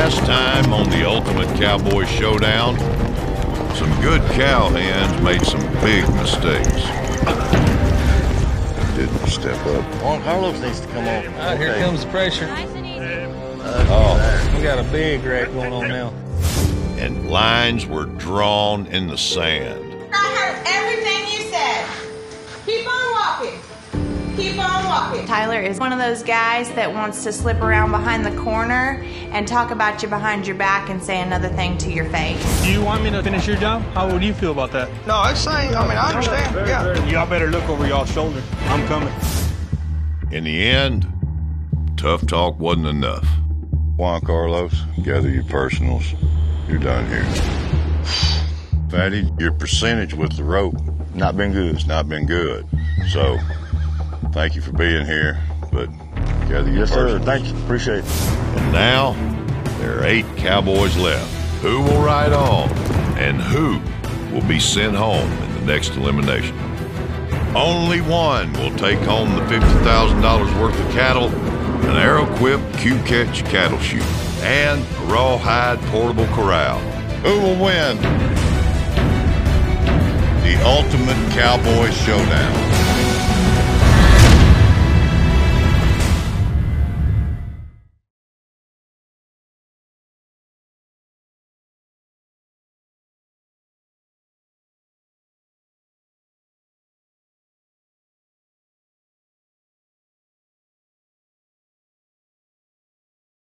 Last time on the Ultimate Cowboy Showdown, some good cowhands made some big mistakes. Didn't step up. Juan Carlos needs to come on. Here comes the pressure. Oh, We got a big wreck going on now. And lines were drawn in the sand. I heard everything you said. Keep on walking. Keep on walking. Tyler is one of those guys that wants to slip around behind the corner and talk about you behind your back and say another thing to your face. Do you want me to finish your job? How would you feel about that? No, it's saying, I understand, yeah. Y'all better look over y'all's shoulder. I'm coming. In the end, tough talk wasn't enough. Juan Carlos, gather your personals. You're done here. Fatty, your percentage with the rope, not been good. it's not been good. So, thank you for being here, but gather your Yes, sir. personals. Thank you. Appreciate it. And now, there are 8 cowboys left. Who will ride on, and who will be sent home in the next elimination? Only one will take home the $50,000 worth of cattle, an Arrowquip Q-Catch cattle chute, and a rawhide portable corral. Who will win the Ultimate Cowboy Showdown?